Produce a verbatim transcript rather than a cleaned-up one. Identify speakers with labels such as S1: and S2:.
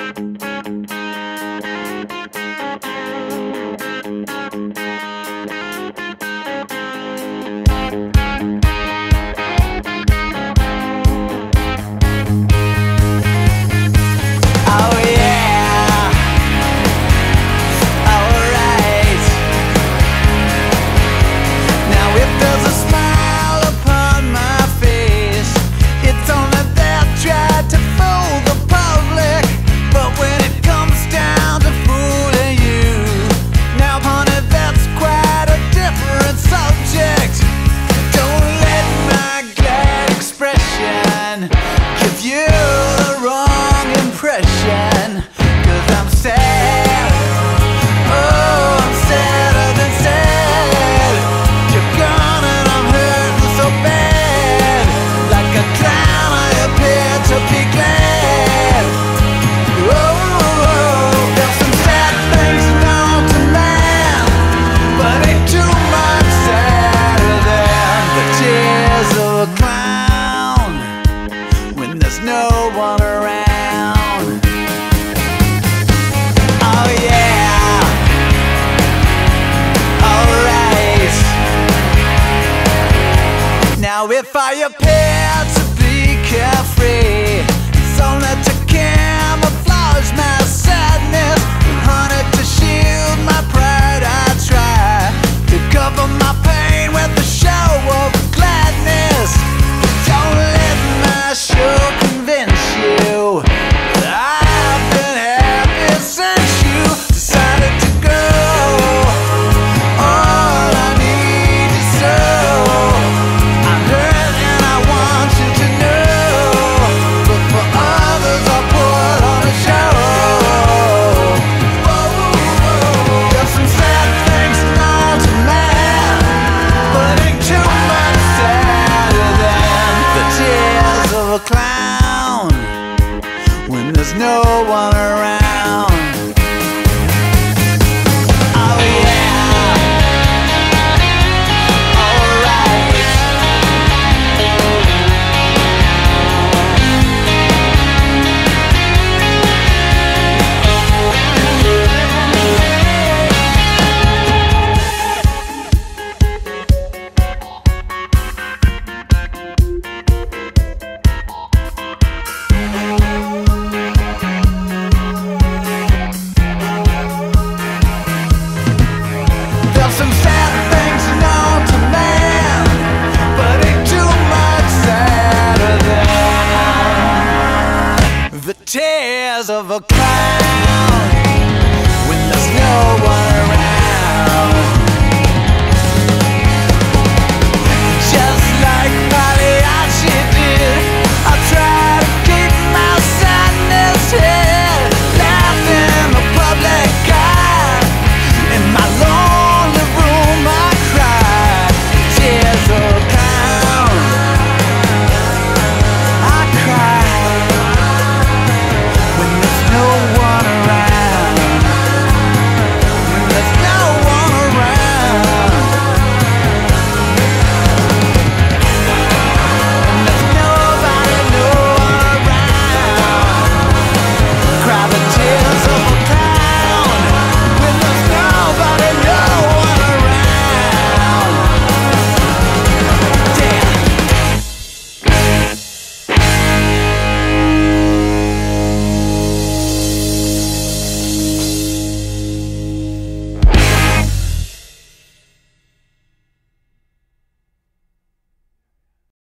S1: Now if I appear to be carefree, it's only to camouflage my sadness. Honey, to shield my pride, I try to cover my pain with a show of gladness. But don't let my show convince you that I've been happy since you decided to go. All I need is so. Clown when there's no one around. Oh yeah, alright. Some sad things known to man, but ain't too much sadder than the tears of a clown when there's no one around.